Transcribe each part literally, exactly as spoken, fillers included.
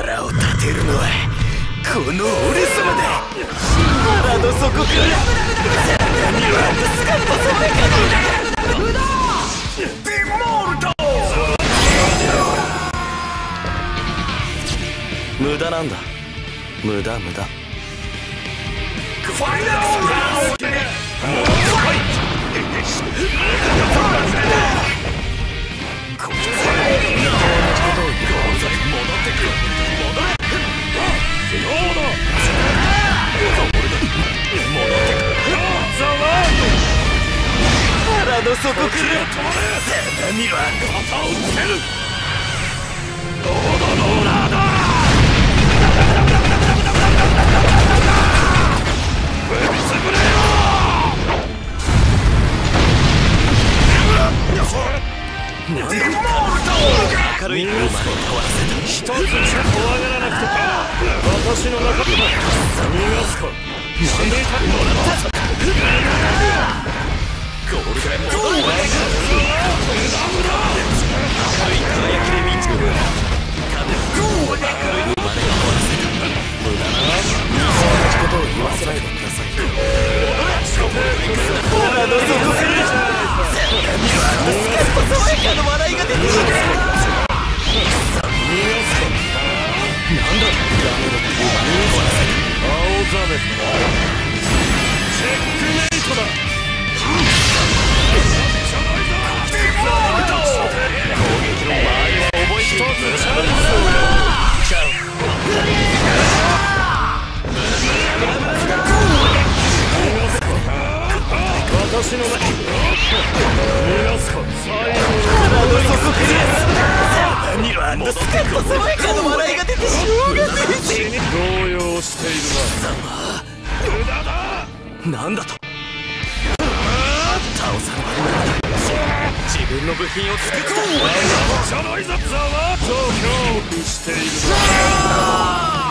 腹を立てるのはこの俺様だ。腹の底から何はぶつかったそれかのデモールド。無駄なんだ。無駄無駄。ファイナルラウンド。こいつは同じことを言う。戻ってくる。戻れ。どうだ。戻ってくる。ザワード。腹の底からさあ見ろ。肩をつける。ロードローラーだ。ぶっ潰れよ。なんだ明るい生まれ変わらせた。一つじゃ怖がらなくてか。私の中で逃がすか。なんでたもらったゴールデンゴールデン明るい輝きで満ちる。明るい生まれ変わらせた。無駄私の目逃がすか最後にはあんなスカッと爽やかな笑いが出てしょうがねえ。 動揺しているな。無駄だ。 なんだと倒さねばならない。自分の部品を作ったじゃないぞざわっと恐怖しているな。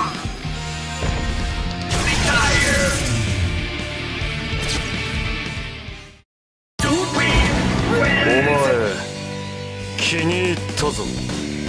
お前気に入ったぞ。